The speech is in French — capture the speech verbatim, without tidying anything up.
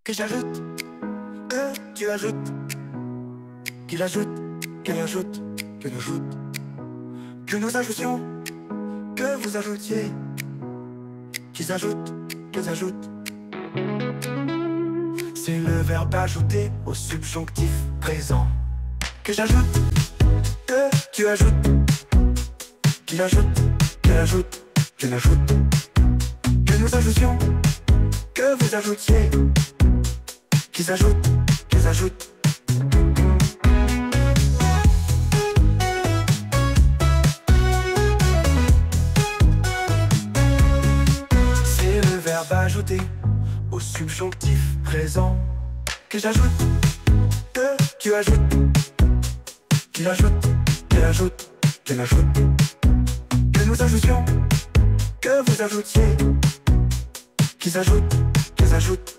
que j'ajoute, que tu ajoutes, qu'il ajoute, qu'elle ajoute, que nous ajoute, que nous ajoutions, que vous ajoutiez, qu'ils ajoutent, qu'ils ajoutent. C'est le verbe ajouter au subjonctif présent. Que j'ajoute, que tu ajoutes, qu'il ajoute, qu'elle ajoute, qu'elle ajoute, que nous ajoutions, que vous ajoutiez, qu'ils ajoutent, qu'ils ajoutent. C'est le verbe ajouter au subjonctif présent. Que j'ajoute, que tu ajoutes, qu'il ajoute, qu'elle ajoute, qu'elle ajoute, que nous ajoutions, que vous ajoutiez, qu'ils ajoutent, qu'ils ajoutent.